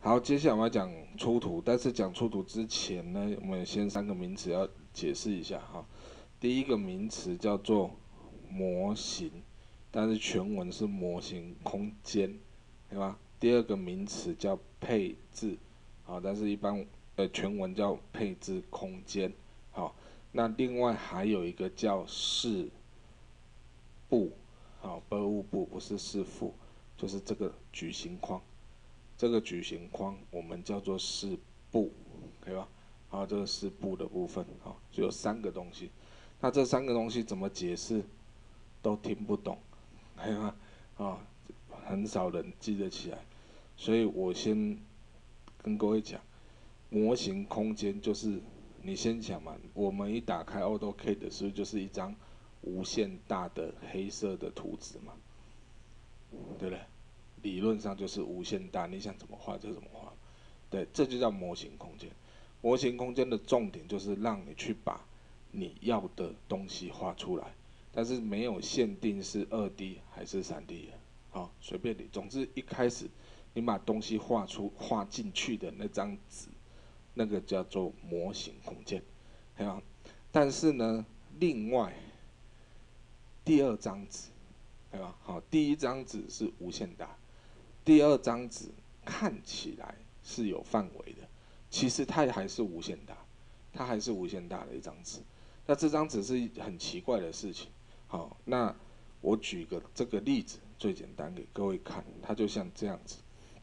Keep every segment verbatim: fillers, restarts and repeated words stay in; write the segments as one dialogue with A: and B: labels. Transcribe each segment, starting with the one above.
A: 好，接下来我们要讲出图，但是讲出图之前呢，我们先三个名词要解释一下哈。第一个名词叫做模型，但是全文是模型空间，对吧？第二个名词叫配置，好，但是一般呃全文叫配置空间，好，那另外还有一个叫视部，好，播物部不是视附，就是这个矩形框。这个矩形框我们叫做视部，可以吧？好，这个视部的部分，好，就有三个东西。那这三个东西怎么解释都听不懂，可以吗？啊，很少人记得起来，所以我先跟各位讲，模型空间就是你先想嘛，我们一打开 AutoCAD 的时候，就是一张无限大的黑色的图纸嘛，对不对？理论上就是无限大，你想怎么画就怎么画，对，这就叫模型空间。模型空间的重点就是让你去把你要的东西画出来，但是没有限定是二 D 还是三 D 的，好，随便你。总之一开始你把东西画出画进去的那张纸，那个叫做模型空间，对吧？但是呢，另外第二张纸，对吧？好，第一张纸是无限大。第二张纸看起来是有范围的，其实它还是无限大，它还是无限大的一张纸。那这张纸是很奇怪的事情。好，那我举个这个例子，最简单给各位看，它就像这样子。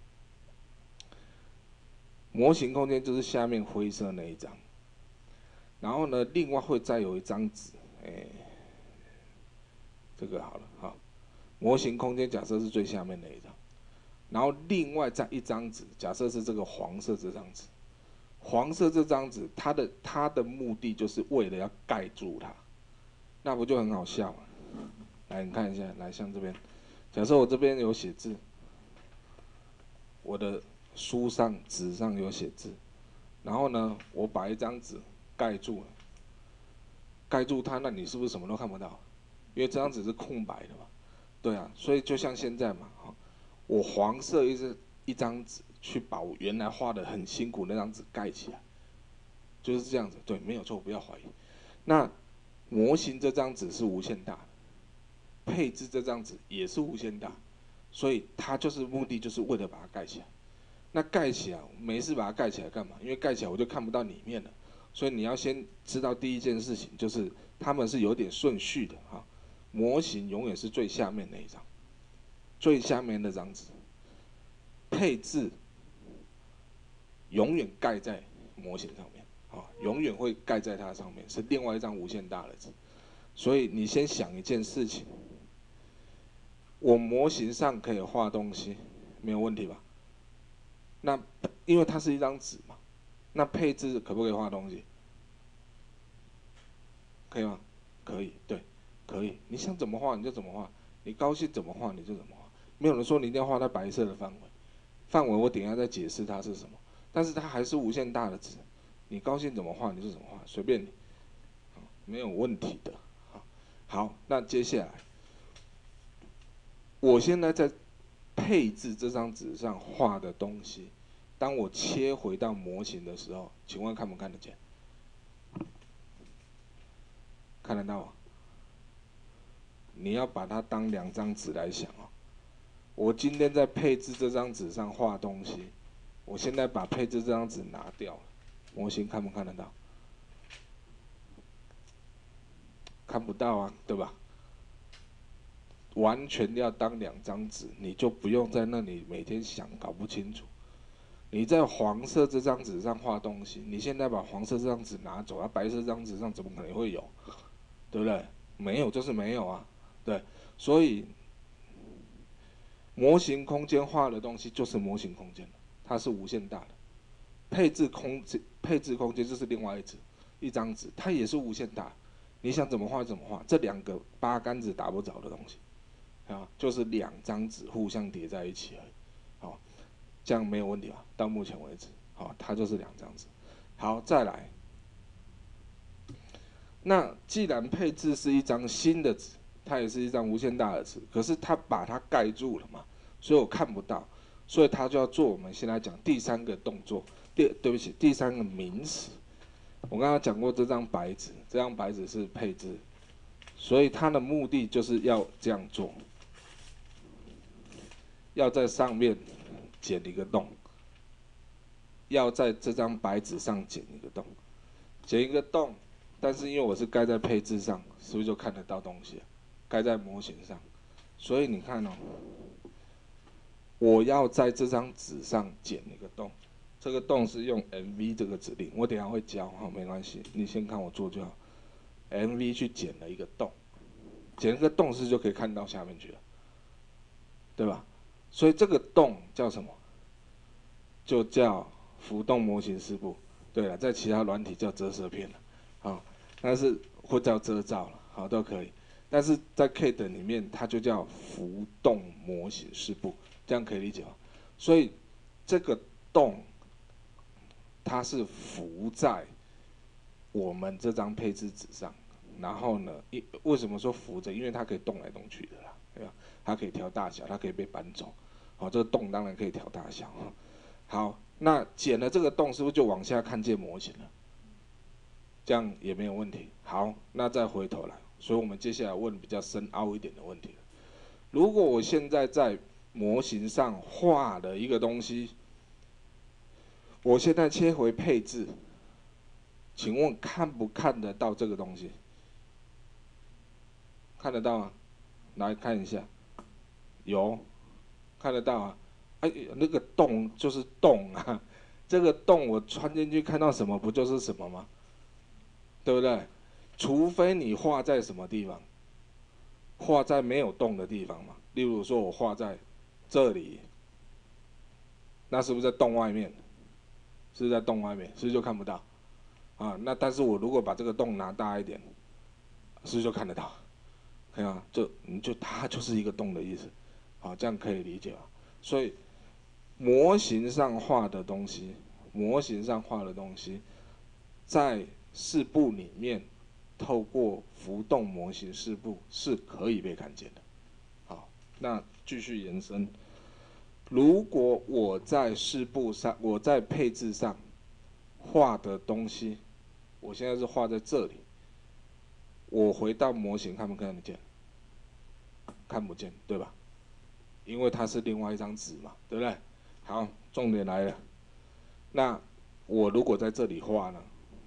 A: 模型空间就是下面灰色那一张，然后呢，另外会再有一张纸，哎，这个好了，好，模型空间假设是最下面那一张。然后另外再一张纸，假设是这个黄色这张纸，黄色这张纸，它的它的目的就是为了要盖住它，那不就很好笑吗？来，你看一下，来像这边，假设我这边有写字，我的书上纸上有写字，然后呢，我把一张纸盖住了，盖住它，那你是不是什么都看不到？因为这张纸是空白的嘛，对啊，所以就像现在嘛，我黄色一张一张纸去把我原来画的很辛苦那张纸盖起来，就是这样子，对，没有错，不要怀疑。那模型这张纸是无限大的，配置这张纸也是无限大，所以它就是目的就是为了把它盖起来。那盖起来没事把它盖起来干嘛？因为盖起来我就看不到里面了，所以你要先知道第一件事情就是它们是有点顺序的哈。模型永远是最下面那一张，最下面那张纸。配置永远盖在模型上面，啊，永远会盖在它上面，是另外一张无限大的纸。所以你先想一件事情，我模型上可以画东西，没有问题吧？那因为它是一张纸嘛，那配置可不可以画东西？可以吗？可以，对，可以。你想怎么画你就怎么画，你高兴怎么画你就怎么画，没有人说你一定要画在白色的范围。范围我等一下再解释它是什么，但是它还是无限大的值，你高兴怎么画你就怎么画，随便你，没有问题的。好，那接下来，我现在在配置这张纸上画的东西，当我切回到模型的时候，请问看不看得见？看得到吗？你要把它当两张纸来想哦。我今天在配置这张纸上画东西，我现在把配置这张纸拿掉了，模型看不看得到？看不到啊，对吧？完全要当两张纸，你就不用在那里每天想搞不清楚。你在黄色这张纸上画东西，你现在把黄色这张纸拿走，啊，白色这张纸上怎么可能会有？对不对？没有就是没有啊，对。所以模型空间画的东西就是模型空间，它是无限大的。配置空间配置空间就是另外一纸一张纸，它也是无限大，你想怎么画怎么画，这两个八竿子打不着的东西，啊，就是两张纸互相叠在一起而已，好，这样没有问题吧？到目前为止，好，它就是两张纸。好，再来，那既然配置是一张新的纸，它也是一张无限大的纸，可是它把它盖住了嘛，所以我看不到。 所以它就要做我们现在讲第三个动作，第对不起，第三个名词。我刚刚讲过这张白纸，这张白纸是配置，所以它的目的就是要这样做，要在上面剪一个洞，要在这张白纸上剪一个洞，剪一个洞，但是因为我是盖在配置上，是不是就看得到东西了？盖在模型上，所以你看哦，我要在这张纸上剪一个洞，这个洞是用 M V 这个指令，我等一下会教哈，没关系，你先看我做就好。M V 去剪了一个洞，剪一个洞是就可以看到下面去了，对吧？所以这个洞叫什么？就叫浮动模型示部。对了，在其他软体叫折射片了，好，但是或叫遮罩了，好都可以。但是在 K 等里面，它就叫浮动模型示部，这样可以理解吗？所以这个洞它是浮在我们这张配置纸上，然后呢，一为什么说浮着？因为它可以动来动去的啦，对吧？它可以调大小，它可以被搬走。好，这个洞当然可以调大小。好，那剪了这个洞，是不是就往下看见模型了？这样也没有问题。好，那再回头来，所以我们接下来问比较深奥一点的问题了。如果我现在在模型上画了一个东西，我现在切回配置，请问看不看得到这个东西？看得到吗？来看一下，有，看得到啊。哎，那个洞就是洞啊，这个洞我穿进去看到什么不就是什么吗？对不对？除非你画在什么地方，画在没有洞的地方嘛。例如说我画在这里，那是不是在洞外面？是不是在洞外面？是不是就看不到？啊，那但是我如果把这个洞拿大一点，是不是就看得到？看到吗？就你就它就是一个洞的意思，好，这样可以理解吧？所以模型上画的东西，模型上画的东西，在示部里面，透过浮动模型示部是可以被看见的。好，那继续延伸，如果我在示部上，我在配置上画的东西，我现在是画在这里，我回到模型看不看得见？看不见，对吧？因为它是另外一张纸嘛，对不对？好，重点来了，那我如果在这里画呢？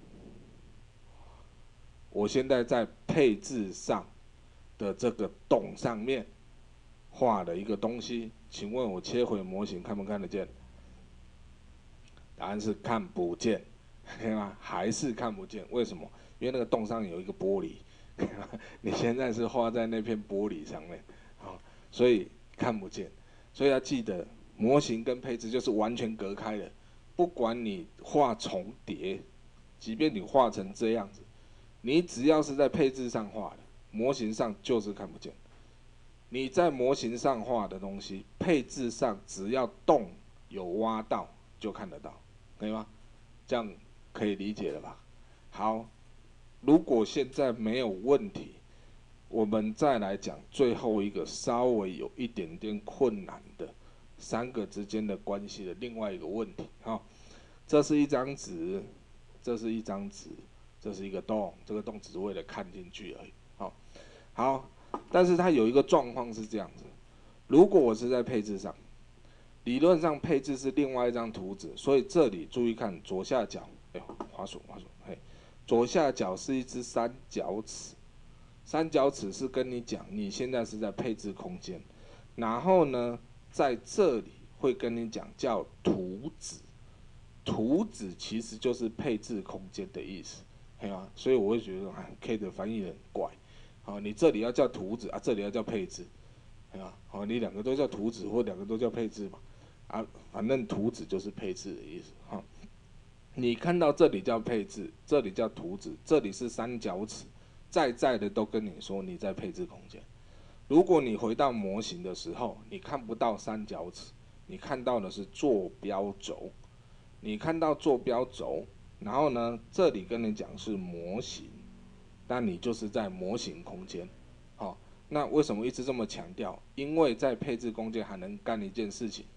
A: 我现在在配置上的这个洞上面画了一个东西，请问我切回模型看不看得见？答案是看不见，可以吗？还是看不见？为什么？因为那个洞上有一个玻璃，你现在是画在那片玻璃上面，好，所以看不见。所以要记得，模型跟配置就是完全隔开的。不管你画重叠，即便你画成这样子，你只要是在配置上画的，模型上就是看不见。你在模型上画的东西，配置上只要洞有挖到就看得到，可以吗？这样可以理解了吧？好，如果现在没有问题，我们再来讲最后一个稍微有一点点困难的三个之间的关系的另外一个问题。好，这是一张纸，这是一张纸，这是一个洞，这个洞只是为了看进去而已。好，好，但是它有一个状况是这样子：如果我是在配置上，理论上配置是另外一张图纸，所以这里注意看左下角，哎呦，滑鼠滑鼠，嘿，左下角是一只三角尺，三角尺是跟你讲你现在是在配置空间，然后呢，在这里会跟你讲叫图纸，图纸其实就是配置空间的意思，对吗？所以我会觉得啊 ，K 的翻译很怪，好，你这里要叫图纸啊，这里要叫配置，对吧？好，你两个都叫图纸或两个都叫配置嘛。啊，反正图纸就是配置的意思哈。你看到这里叫配置，这里叫图纸，这里是三角尺，在在的都跟你说你在配置空间。如果你回到模型的时候，你看不到三角尺，你看到的是坐标轴。你看到坐标轴，然后呢，这里跟你讲是模型，那你就是在模型空间。好，那为什么一直这么强调？因为在配置空间还能干一件事情。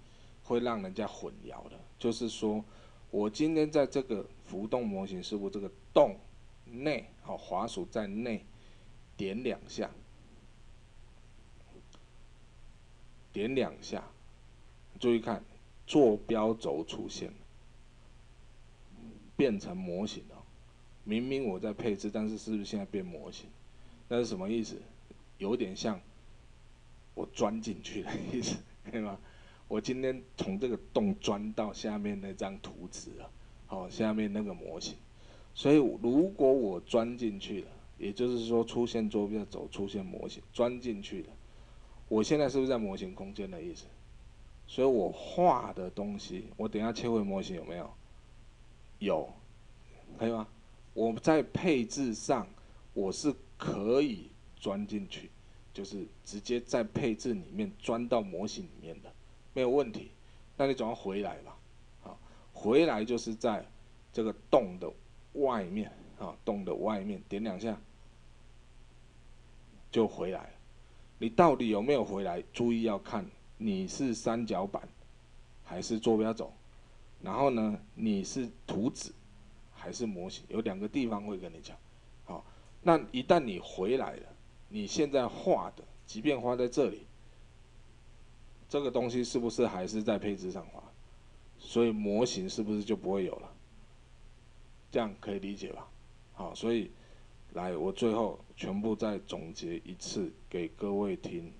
A: 会让人家混淆的，就是说我今天在这个浮动模型事物这个洞内，好，滑鼠在内点两下，点两下，注意看，坐标轴出现了，变成模型了。明明我在配置，但是是不是现在变模型？那是什么意思？有点像我钻进去的意思，对吗？我今天从这个洞钻到下面那张图纸了，好，下面那个模型。所以如果我钻进去了，也就是说出现坐标轴，出现模型，钻进去了，我现在是不是在模型空间的意思？所以我画的东西，我等一下切回模型有没有？有，可以吗？我在配置上，我是可以钻进去，就是直接在配置里面钻到模型里面的，没有问题。那你总要回来吧？好，回来就是在这个洞的外面啊，洞的外面点两下就回来了。你到底有没有回来？注意要看你是三角板还是坐标轴，然后呢，你是图纸还是模型？有两个地方会跟你讲。好，那一旦你回来了，你现在画的，即便画在这里，这个东西是不是还是在配置上画？所以模型是不是就不会有了？这样可以理解吧？好，所以来，我最后全部再总结一次给各位听。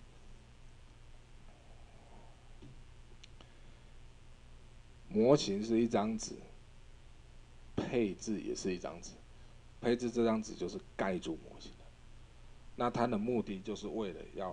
A: 模型是一张纸，配置也是一张纸。配置这张纸就是盖住模型的，那它的目的就是为了要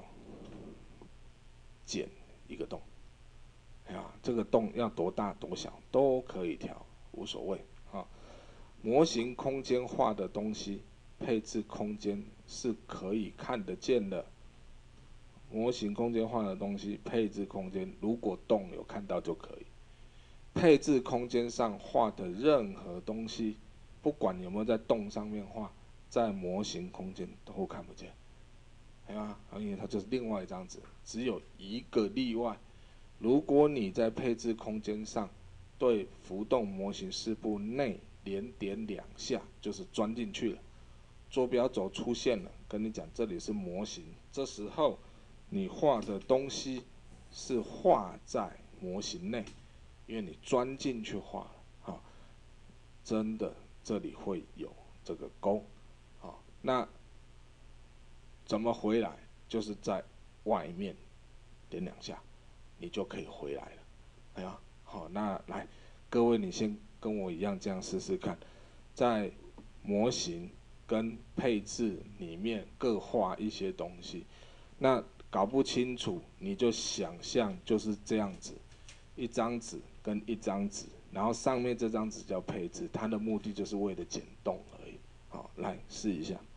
A: 剪一个洞。哎呀，这个洞要多大多小都可以调，无所谓啊。模型空间画的东西，配置空间是可以看得见的。模型空间画的东西，配置空间如果洞有看到就可以。配置空间上画的任何东西，不管有没有在洞上面画，在模型空间都看不见，对吗？因为它就是另外一张纸，只有一个例外。如果你在配置空间上对浮动模型事部内连点两下，就是钻进去了，坐标轴出现了，跟你讲这里是模型，这时候你画的东西是画在模型内。因为你钻进去画了，好，真的这里会有这个勾，好，那怎么回来？就是在外面点两下，你就可以回来了。哎呀，好，那来，各位你先跟我一样这样试试看，在模型跟配置里面各画一些东西，那搞不清楚你就想象就是这样子，一张纸。跟一张纸，然后上面这张纸叫配置，它的目的就是为了剪洞而已。好，来试一下。